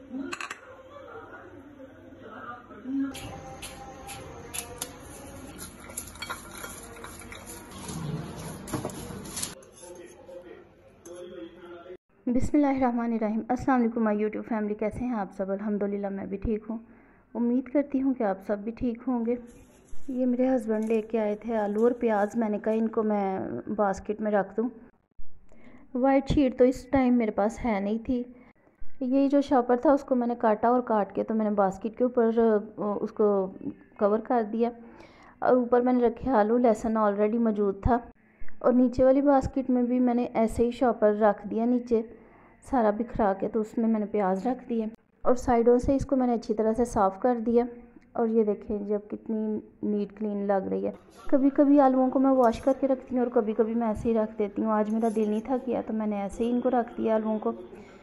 बिस्मिल्लाहिर्रहमानिर्रहीम। अस्सलाम वालेकुम माय यूट्यूब फैमिली, कैसे हैं आप सब? अल्हम्दुलिल्लाह मैं भी ठीक हूँ। उम्मीद करती हूँ कि आप सब भी ठीक होंगे। ये मेरे हस्बैंड लेके आए थे आलू और प्याज। मैंने कहा इनको मैं बास्केट में रख दूँ। वाइट शीट तो इस टाइम मेरे पास है नहीं थी। यही जो शॉपर था उसको मैंने काटा और काट के तो मैंने बास्केट के ऊपर उसको कवर कर दिया। और ऊपर मैंने रखे आलू, लहसुन ऑलरेडी मौजूद था। और नीचे वाली बास्केट में भी मैंने ऐसे ही शॉपर रख दिया नीचे सारा बिखरा के, तो उसमें मैंने प्याज रख दिए और साइडों से इसको मैंने अच्छी तरह से साफ़ कर दिया। और ये देखें जब कितनी नीट क्लीन लग रही है। कभी कभी आलूओं को मैं वॉश करके रखती हूँ और कभी कभी मैं ऐसे ही रख देती हूँ। आज मेरा दिल नहीं था किया तो मैंने ऐसे ही इनको रख दिया आलूओं को।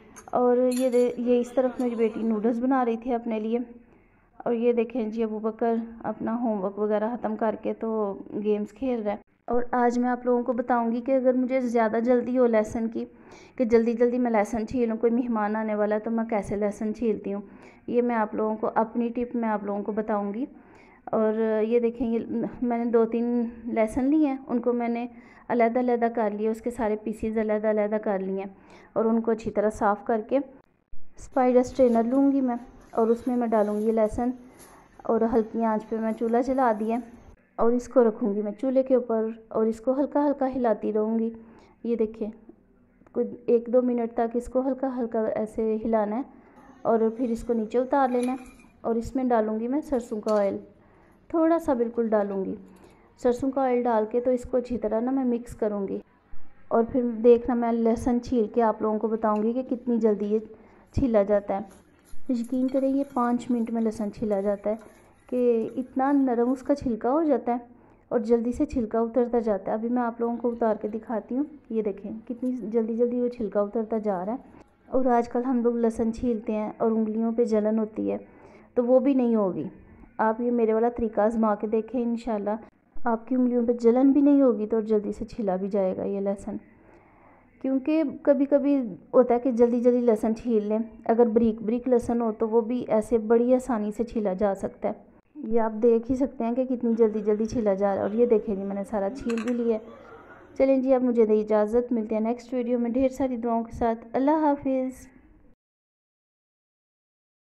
और ये इस तरफ मेरी बेटी नूडल्स बना रही थी अपने लिए। और ये देखें जी अबू बकर अपना होमवर्क वगैरह ख़त्म करके तो गेम्स खेल रहा है। और आज मैं आप लोगों को बताऊंगी कि अगर मुझे ज़्यादा जल्दी हो लहसुन की, कि जल्दी जल्दी मैं लहसुन छीलूँ, कोई मेहमान आने वाला है तो मैं कैसे लहसुन छीलती हूँ, ये मैं आप लोगों को अपनी टिप मैं आप लोगों को बताऊंगी। और ये देखें, ये मैंने 2-3 लहसुन लिए हैं, उनको मैंने अलग-अलग कर लिए, उसके सारे पीसीज अलग-अलग कर लिए हैं। और उनको अच्छी तरह साफ़ करके स्पाइडर स्ट्रेनर लूँगी मैं और उसमें मैं डालूँगी लहसुन। और हल्की आंच पे मैं चूल्हा जला दिया और इसको रखूँगी मैं चूल्हे के ऊपर और इसको हल्का हल्का हिलाती रहूँगी। ये देखिए कोई 1-2 मिनट तक इसको हल्का हल्का ऐसे हिलाना है और फिर इसको नीचे उतार लेना है। और इसमें डालूँगी मैं सरसों का ऑयल, थोड़ा सा बिल्कुल डालूँगी। सरसों का ऑयल डाल के तो इसको अच्छी तरह ना मैं मिक्स करूँगी। और फिर देखना मैं लहसुन छील के आप लोगों को बताऊँगी कि कितनी जल्दी ये छीला जाता है। यकीन करें ये 5 मिनट में लहसुन छिला जाता है कि इतना नरम उसका छिलका हो जाता है और जल्दी से छिलका उतरता जाता है। अभी मैं आप लोगों को उतार के दिखाती हूँ। ये देखें कितनी जल्दी जल्दी वो छिलका उतरता जा रहा है। और आजकल हम लोग लहसुन छीलते हैं और उंगलियों पे जलन होती है, तो वो भी नहीं होगी। आप ये मेरे वाला तरीका आजमा के देखें, इंशाल्लाह आपकी उंगलियों पे जलन भी नहीं होगी तो जल्दी से छिला भी जाएगा ये लहसुन। क्योंकि कभी कभी होता है कि जल्दी जल्दी लहसुन छील लें, अगर बारीक बारीक लहसुन हो तो वो भी ऐसे बड़ी आसानी से छीला जा सकता है। ये आप देख ही सकते हैं कि कितनी जल्दी जल्दी छीला जा रहा है। और ये देखें जी मैंने सारा छील भी लिया। चलें जी अब मुझे दे इजाज़त, मिलते हैं नेक्स्ट वीडियो में ढेर सारी दुआओं के साथ। अल्लाह हाफिज़।